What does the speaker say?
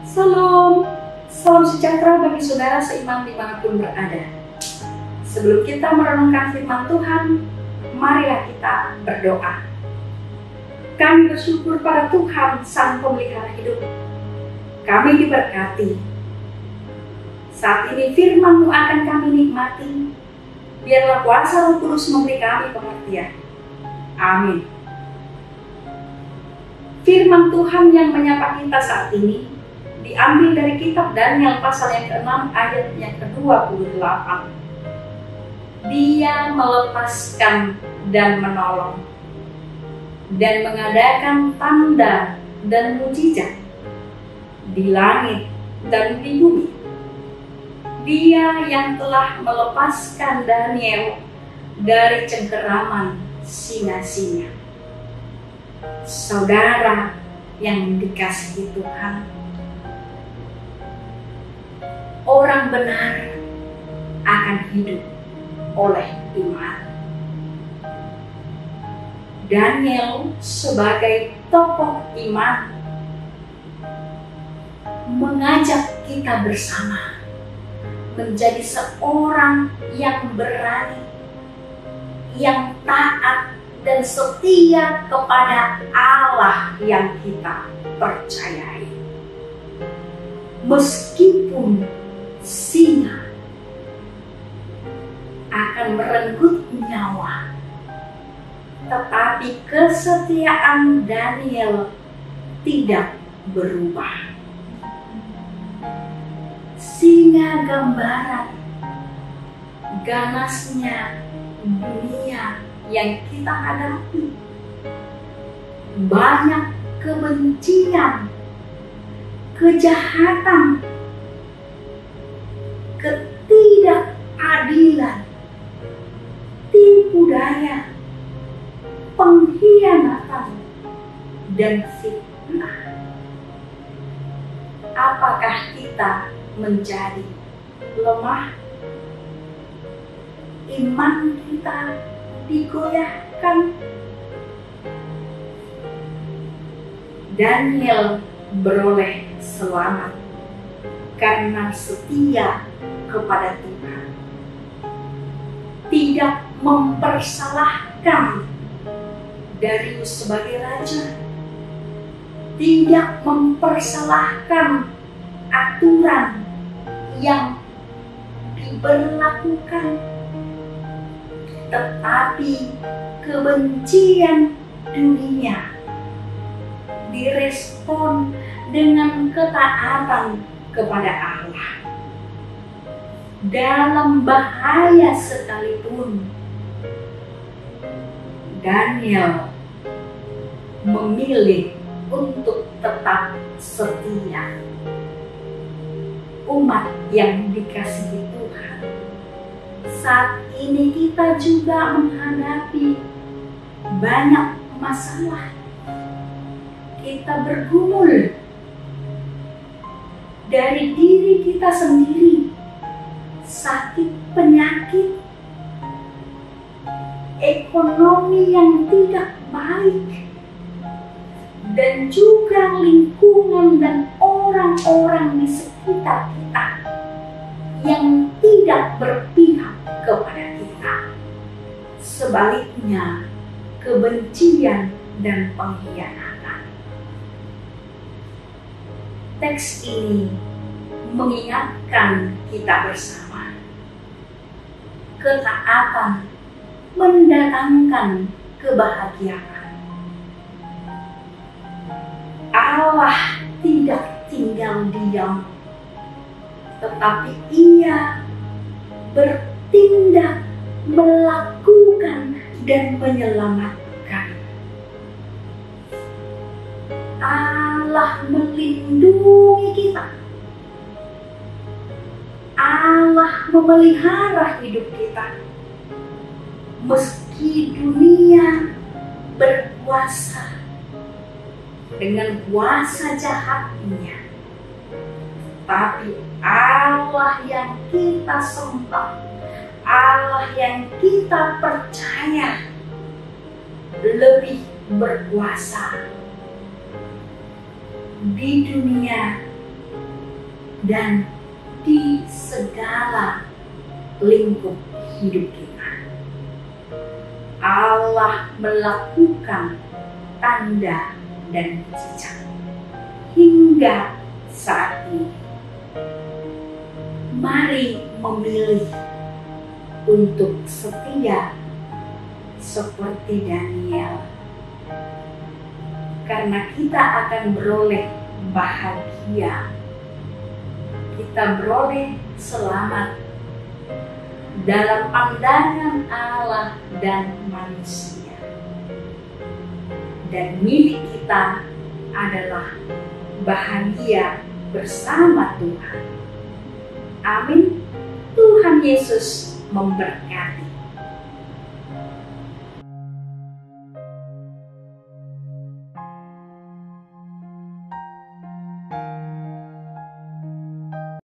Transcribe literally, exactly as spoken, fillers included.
Salam, salam sejahtera bagi saudara seiman dimanapun berada. Sebelum kita merenungkan firman Tuhan, marilah kita berdoa. Kami bersyukur pada Tuhan Sang Pemelihara hidup. Kami diberkati. Saat ini firman-Mu akan kami nikmati. Biarlah kuasa Roh Kudus memberi kami pengertian. Amin. Firman Tuhan yang menyapa kita saat ini diambil dari kitab Daniel pasal yang keenam ayat yang kedua puluh delapan. Dia melepaskan dan menolong dan mengadakan tanda dan mujizat di langit dan di bumi. Dia yang telah melepaskan Daniel dari cengkeraman singa-singa. Saudara yang dikasihi Tuhan, orang benar akan hidup oleh iman. Daniel sebagai tokoh iman mengajak kita bersama menjadi seorang yang berani, yang taat dan setia kepada Allah yang kita percayai. Meskipun singa akan merenggut nyawa, tetapi kesetiaan Daniel tidak berubah. Singa gambaran ganasnya dunia yang kita hadapi. Banyak kebencian, kejahatan, ketidakadilan, tipu daya, pengkhianatan, dan fitnah. Apakah kita menjadi lemah? Iman kita digoyahkan? Daniel beroleh selamat karena setia kepada Tuhan, tidak mempersalahkan Darius sebagai raja, tidak mempersalahkan aturan yang diberlakukan, tetapi kebencian dunia direspon dengan ketaatan kepada Allah. Dalam bahaya sekalipun, Daniel memilih untuk tetap setia. Umat yang dikasihi Tuhan, saat ini kita juga menghadapi banyak masalah. Kita bergumul dari diri kita sendiri, sakit penyakit, ekonomi yang tidak baik, dan juga lingkungan dan orang-orang di sekitar kita yang tidak berpihak kepada kita. Sebaliknya, kebencian dan pengkhianatan. Teks ini mengingatkan kita bersama, ketaatan mendatangkan kebahagiaan. Allah tidak tinggal diam, tetapi Ia bertindak, melakukan, dan menyelamatkan. Allah melindungi kita. Allah memelihara hidup kita. Meski dunia berkuasa dengan kuasa jahatnya, tapi Allah yang kita sembah, Allah yang kita percaya lebih berkuasa. Di dunia dan di segala lingkup hidup kita. Allah melakukan tanda dan mujizat hingga saat ini. Mari memilih untuk setia seperti Daniel, karena kita akan beroleh bahagia, kita beroleh selamat dalam pandangan Allah dan manusia, dan milik kita adalah bahagia bersama Tuhan. Amin. Tuhan Yesus memberkati.